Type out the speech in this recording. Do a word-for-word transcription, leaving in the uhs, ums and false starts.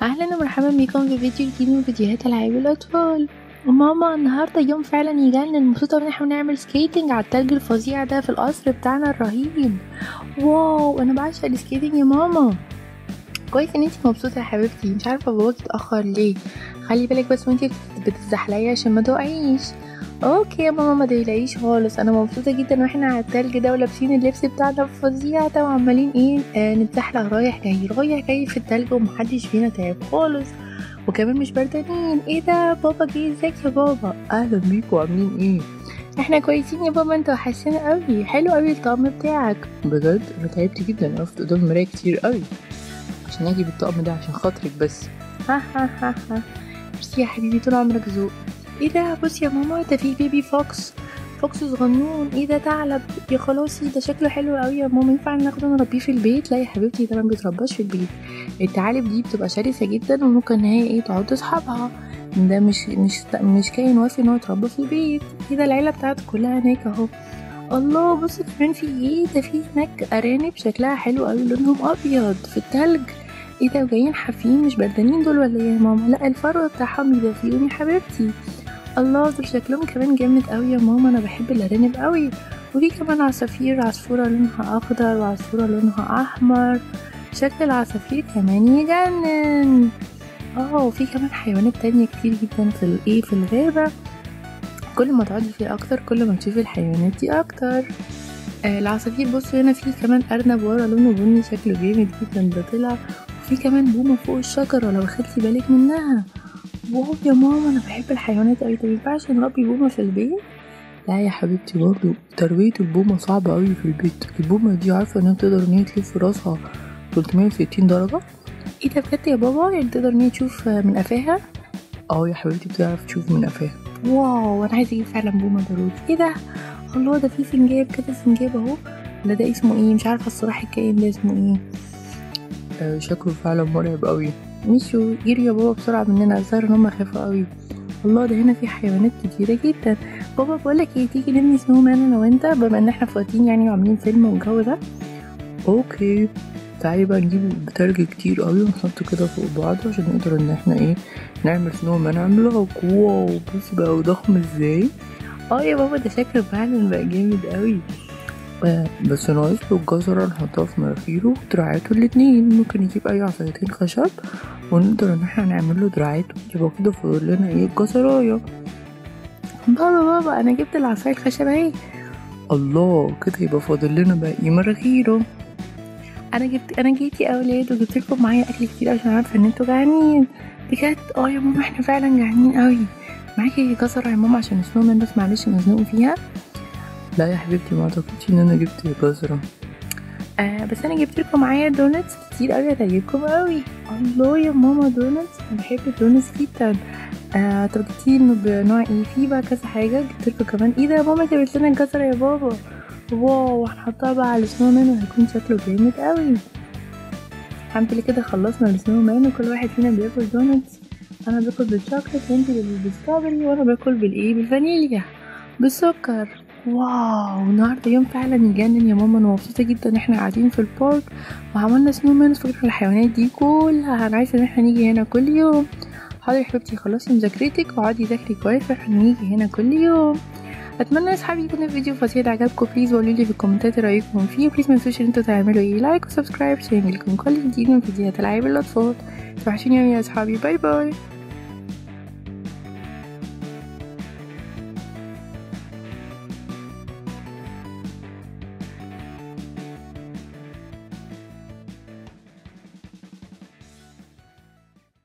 اهلا ومرحبا بكم في فيديو جديد من فيديوهات العاب الاطفال. ماما النهارده يوم فعلا يجنن، مبسوطه ان احنا نعمل سكيتنج على التلج الفظيع ده في القصر بتاعنا الرهيب. واو انا بعشق السكيتنج يا ماما. كويس ان انتي مبسوطه يا حبيبتي، مش عارفه باباكي اتاخر ليه. خلي بالك بس وانتي بتتزحلقي عشان ما تقعيش. اوكي يا ماما ما تقلقيش خالص، انا مبسوطه جدا واحنا على التلج ده ولابسين اللبس بتاعنا الفظيع ده وعمالين ايه آه نتزحلق رايح جاي رايح جاي في التلج ومحدش فينا تعب خالص، وكمان مش بردانين. ايه ده بابا جه؟ ازيك يا بابا؟ اهلا بيكوا، عاملين ايه؟ احنا كويسين يا بابا، انت وحشنا قوي، حلو قوي الطقم بتاعك. بجد انا تعبت جدا، وقفت قدام المرايه كتير قوي عشان اجي بالطقم ده عشان خاطرك بس. ها ها ها ها ميرسي يا حبيبي، طول عمرك ذوق. ايه ده؟ بص يا ماما، ده في بيبي فوكس فوكس صغنون. ايه ده؟ ثعلب يا خلاصي، ده شكله حلو قوي يا ماما، ينفع ناخده نربيه في البيت؟ لا يا حبيبتي، ده ما بيترباش في البيت. الثعالب دي بتبقى شرسه جدا وممكن ان هي ايه تعض اصحابها، ده مش مش مش كائن وافي ان هو يتربى في البيت. كده العيله بتاعته كلها هناك اهو. الله بص كمان في ايه ده، في هناك ارانب شكلها حلو قوي، لونهم ابيض في التلج. ايه ده؟ وجايين حافيين مش بردانين دول ولا ايه يا ماما؟ لا الفرو بتاعهم يدفيهم يا حبيبتي. الله دول شكلهم كمان جامد قوي يا ماما، انا بحب الارانب قوي. وفي كمان عصافير، عصفورة لونها اخضر وعصفورة لونها احمر، شكل العصافير كمان يجنن. اه وفي كمان حيوانات تانية كتير جدا في الايه في الغابة، كل ما تقعدي فيه اكتر كل ما تشوفي الحيوانات دي اكتر. آه العصافير بصوا هنا، في كمان ارنب ورا لونه بني شكله جامد جدا ده طلع، وفي كمان بومة فوق الشجرة لو خدتي بالك منها. واو يا ماما انا بحب الحيوانات اوي، طب مينفعش نربي بومة في البيت؟ لا يا حبيبتي، برضو تربية البومة صعبة اوي في البيت. البومة دي عارفة انها تقدر ان هي تلف راسها تلتمية وستين درجة. ايه ده بجد يا بابا؟ يعني تقدر ان هي تشوف من قفاها؟ اه يا حبيبتي بتعرف تشوف من قفاها. واو انا عايزة اجيب فعلا بومة ضروري. ايه ده؟ الله ده في سنجاب كده، سنجاب اهو. لا ده اسمه ايه؟ مش عارفة الصراحة الكائن ده اسمه ايه. آه شكله فعلا مرعب اوي. مشوا جري يا بابا بسرعة مننا، الظاهر ان هم خافوا قوي. الله ده هنا في حيوانات كتيرة جدا. بابا بقولك ايه، تيجي نبني سنو مان انا وانت بما ان احنا فاضيين يعني وعاملين فيلم والجو ده؟ اوكي تعالي بقى نجيب تلج كتير قوي ونحطه كده فوق بعض عشان نقدر ان احنا ايه نعمل سنو مان عملاق. واو بص بقى ضخم ازاي. اه يا بابا ده شكله فعلا بقى جامد قوي. آه بس ناقص له الجزرة نحطها في مناخيره ودراعاته الاتنين. ممكن نجيب اي عصايتين خشب ونقدر ان احنا نعمل له دراعاته، يبقى كده فاضل لنا ايه الجزرايه. بابا بابا انا جبت العصايه الخشب اهي. الله كده يبقى فاضل لنا باقي مناخيره. انا جبت انا جيت يا اولاد وجبت لكم معايا اكل كتير عشان عارفه ان انتوا جعانين بجد. اه يا ماما احنا فعلا جعانين قوي. معاكي جزره يا ماما عشان السنو مان بس معلش مزنوق فيها؟ لا يا حبيبتي ما اعتقدش ان انا جبت جزره. آه بس انا جبت لكم معايا دونتس كتير قوي هتعجبكم قوي. الله يا ماما دونتس، انا بحب الدونتس جدا. آه طب جبتي انه بنوع ايه؟ في بقى كذا حاجه جبت لكم كمان. ايه ده يا ماما جابت لنا الجزره يا بابا. واو هنحطها بقى على السنو مان وهيكون شكله جامد قوي. الحمد لله كده خلصنا السنو مان وكل واحد فينا بياكل دونتس. انا باكل بالشوكليت وانتي بالستروبري وانا باكل بالايه بالفانيليا بالسكر. واو النهارده يوم فعلا يجنن يا ماما، انا مبسوطه جدا ان احنا قاعدين في البارك وعملنا سنو مان وفكرة الحيوانات دي كلها. انا عايزه ان احنا نيجي هنا كل يوم. حاضر يا حبيبتي، خلصي مذاكرتك واقعدي ذاكري كويس واحنا نيجي هنا كل يوم. اتمنى يا اصحابي يكون الفيديو فظيع عجبكم. بليز قولوا لي في الكومنتات رايكم فيه، وبليز ما تنسوش ان انتوا تعملوا ايه لايك وسبسكرايب عشان يجيلكم كل جديد من فيديوهات العاب الاطفال. توحشوني يا اصحابي، باي باي.